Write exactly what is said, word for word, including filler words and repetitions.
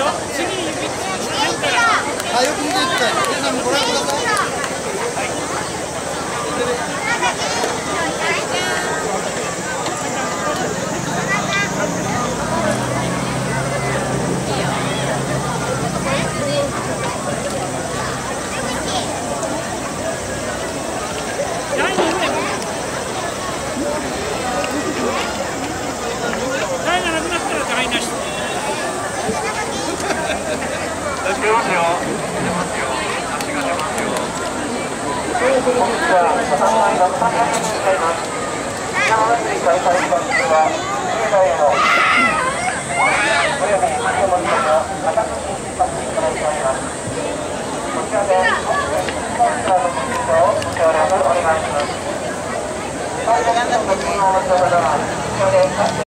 あ、よく見てください。皆さんもご覧ください。 台がなくなったら台なし。 出ますよ。出ますよ。足が出ますよ。本日はさんまいろくさんびゃくにん使います。山祭り開催期間中は境内へのおよびお持ちの赤く禁止させていただいております。こちらで本日いちばんからのご注意をご協力お願いします。最後のご注意をお持ちの方はこちらで